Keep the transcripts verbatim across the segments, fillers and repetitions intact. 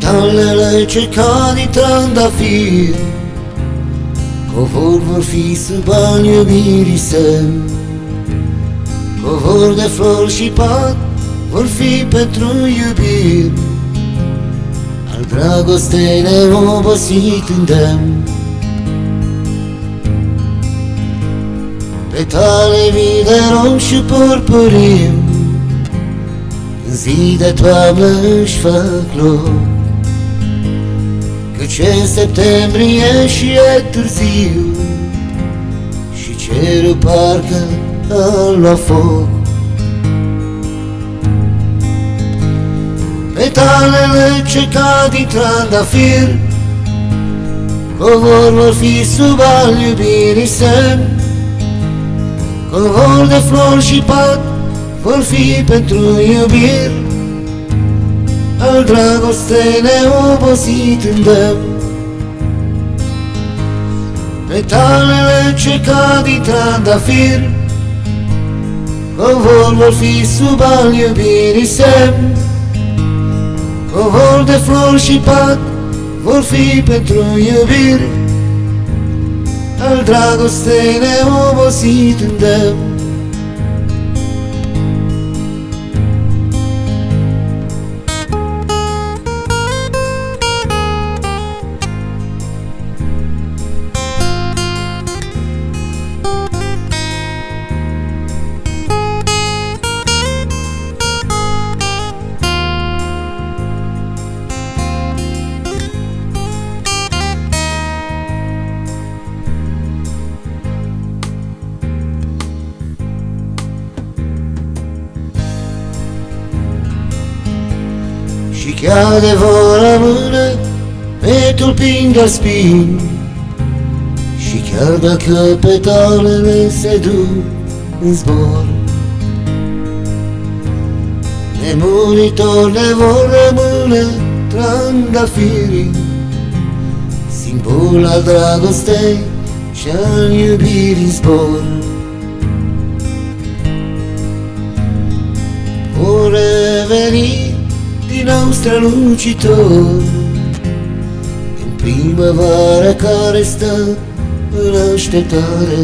Petalele ce cad din trandafir, covor vor fi sub al iubirii semn. Covor de flori și pat vor fi pentru iubiri, al dragostei neobosit îndemn. Petale vii de rom și purpurim, în zi de toamnă își fac loc, căci în septembrie și e târziu și cerul parcă a luat foc. Petalele ce cad din trandafir, covor vor fi sub al iubirii semn. Covor de flori și pat vor fi pentru iubiri, al dragostei neobosit îndemn. Petalele ce cad din trandafir, covor vor fi sub al iubirii semn. Covor de flori și pat vor fi pentru iubiri, al dragostei neobosit îndemn. Și chiar de vor rămâne pe tulpini de spini, și chiar dacă petalele se duc în zbor, nemuritor ne vor rămâne trandafirii, simbol al dragostei și al iubirii în zbor. Vor reveni din nou strălucitor în primăvara care stă în așteptare.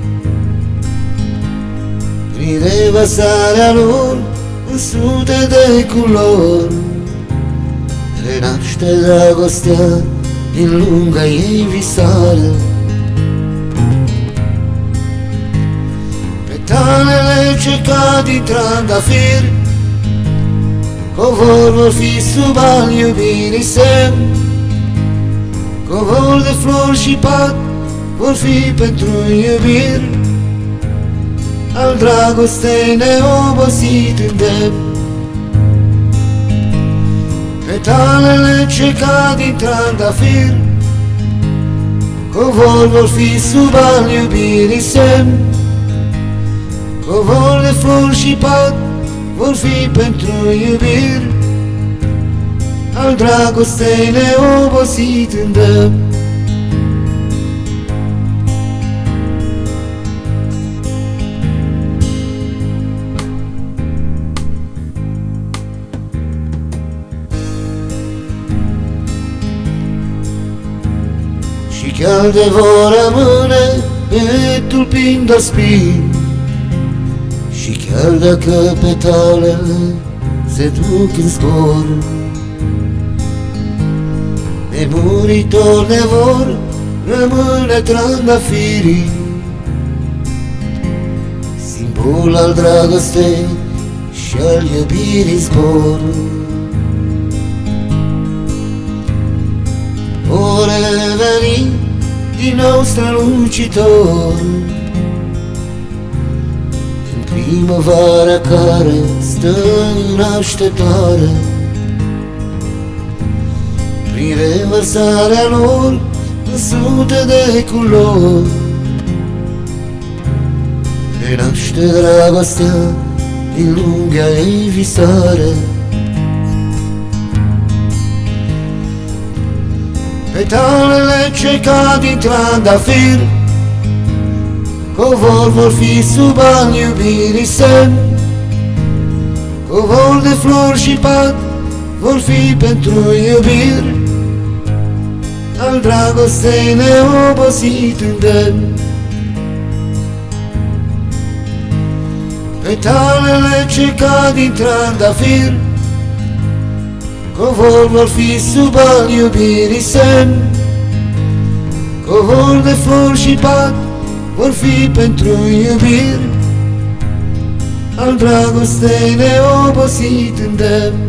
Prin revărsarea lor în sute de culori, renaște dragostea din lunga ei visare. Petalele ce cad din trandafir, covor vor fi sub al iubirii semn. Covor de flori și pat vor fi pentru iubiri, al dragostei neobosit îndemn. Petalele ce cad din trandafir, covor vor fi sub al iubirii semn. Covor de flori și pat vor fi pentru iubiri, al dragostei neobosit îndemn. Și chiar de vor rămâne pe tulpini de spini, și chiar dacă petalele se duc în zbor, nemuritor ne vor rămâne trandafirii, simbol al dragostei și al iubirii în zbor. Vor reveni din nou strălucitor în primăvara care stă în așteptare. Prin revărsarea lor în sute de culori, renaște dragostea din lunga ei visare. Petalele ce cad din trandafir, covor vor fi sub al iubirii semn. Covor de flori și pat vor fi pentru iubiri, al dragostei neobosit îndemn. Petalele ce cad din trandafir, covor vor fi sub al iubirii semn. Covor de flori și pat vor fi pentru iubiri, al dragostei neobosit îndemn.